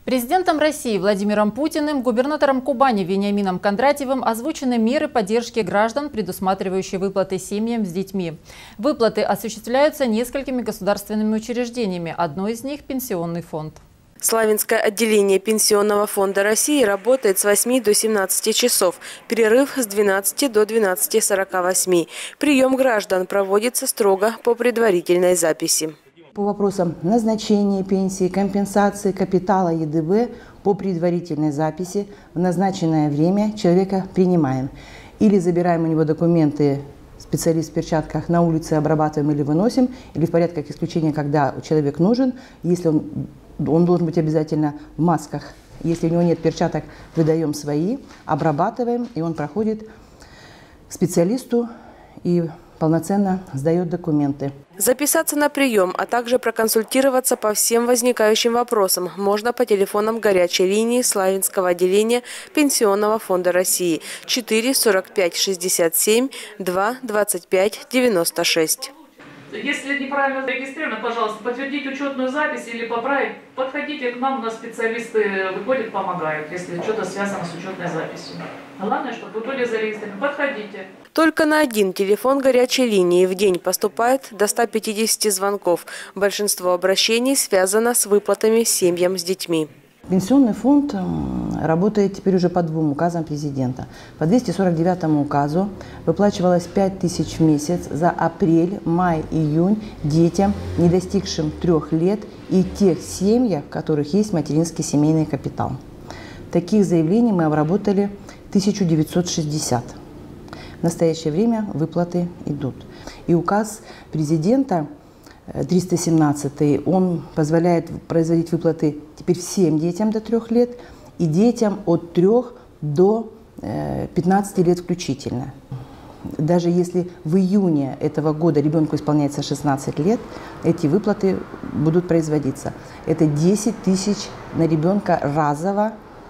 Президентом России Владимиром Путиным, губернатором Кубани Вениамином Кондратьевым озвучены меры поддержки граждан, предусматривающие выплаты семьям с детьми. Выплаты осуществляются несколькими государственными учреждениями. Одно из них – Пенсионный фонд. Славянское отделение Пенсионного фонда России работает с 8 до 17 часов. Перерыв с 12 до 12:48. Прием граждан проводится строго по предварительной записи. По вопросам назначения пенсии, компенсации капитала ЕДВ по предварительной записи в назначенное время человека принимаем. Или забираем у него документы, специалист в перчатках, на улице обрабатываем или выносим, или в порядке исключения, когда человек нужен, если он должен быть обязательно в масках. Если у него нет перчаток, выдаем свои, обрабатываем, и он проходит к специалисту и полноценно сдает документы. Записаться на прием, а также проконсультироваться по всем возникающим вопросам можно по телефонам горячей линии Славянского отделения Пенсионного фонда России 4 45 67 2 25 96. Если неправильно зарегистрировано, пожалуйста, подтвердить учетную запись или поправить. Подходите к нам, у нас специалисты выходят, помогают, если что-то связано с учетной записью. Главное, чтобы вы были зарегистрированы. Подходите. Только на один телефон горячей линии в день поступает до 150 звонков. Большинство обращений связано с выплатами семьям с детьми. Пенсионный фонд работает теперь уже по двум указам президента. По 249 указу выплачивалось 5000 в месяц за апрель, май, июнь детям, не достигшим 3 лет, и тех семьях, в которых есть материнский семейный капитал. Таких заявлений мы обработали 1960. В настоящее время выплаты идут. И указ президента 317, он позволяет производить выплаты теперь всем детям до 3 лет и детям от 3 до 15 лет включительно. Даже если в июне этого года ребенку исполняется 16 лет, эти выплаты будут производиться. Это 10 тысяч на ребенка разово,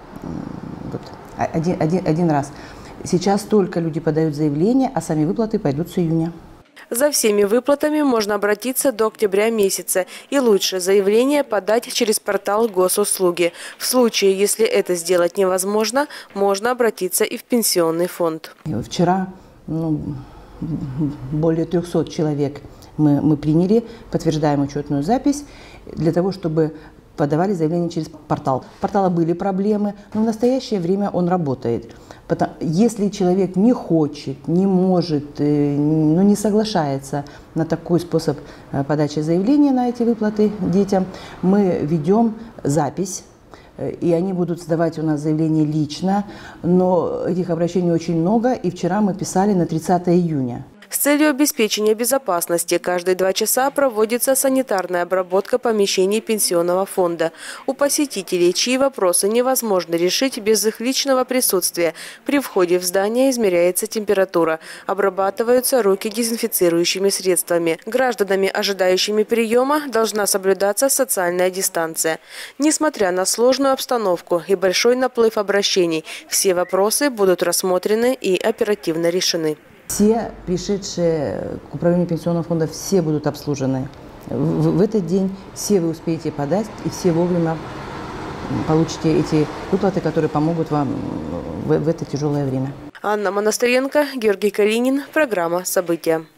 один раз. Сейчас только люди подают заявление, а сами выплаты пойдут с июня. За всеми выплатами можно обратиться до октября месяца. И лучше заявление подать через портал госуслуги. В случае, если это сделать невозможно, можно обратиться и в пенсионный фонд. Вчера более 300 человек мы приняли, подтверждаем учетную запись, для того, чтобы подавали заявление через портал. У портала были проблемы, но в настоящее время он работает. Если человек не хочет, не может, не соглашается на такой способ подачи заявления на эти выплаты детям, мы ведем запись, и они будут сдавать у нас заявление лично, но этих обращений очень много, и вчера мы писали на 30 июня. С целью обеспечения безопасности каждые 2 часа проводится санитарная обработка помещений пенсионного фонда. У посетителей, чьи вопросы невозможно решить без их личного присутствия, при входе в здание измеряется температура, обрабатываются руки дезинфицирующими средствами. Гражданами, ожидающими приема, должна соблюдаться социальная дистанция. Несмотря на сложную обстановку и большой наплыв обращений, все вопросы будут рассмотрены и оперативно решены. Все пришедшие к управлению пенсионного фонда, все будут обслужены. В этот день все вы успеете подать, и все вовремя получите эти выплаты, которые помогут вам в это тяжелое время. Анна Монастыренко, Георгий Калинин. Программа «События».